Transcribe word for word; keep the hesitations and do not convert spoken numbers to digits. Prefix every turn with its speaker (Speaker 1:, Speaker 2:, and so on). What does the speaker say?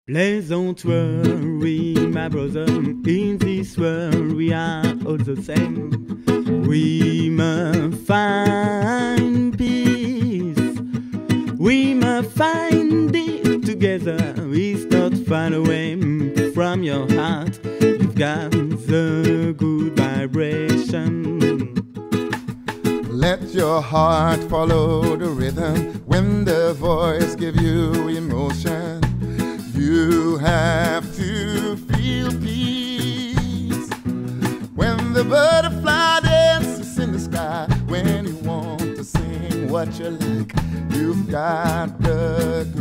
Speaker 1: Please don't worry, my brother, in this world we are all the same. We must find peace, we must find it together. We start find a way from your heart. You've got the good vibration.
Speaker 2: Let your heart follow the rhythm when the voice gives you emotion. You have to feel peace when the butterfly dances in the sky. When you want to sing what you like, you've got the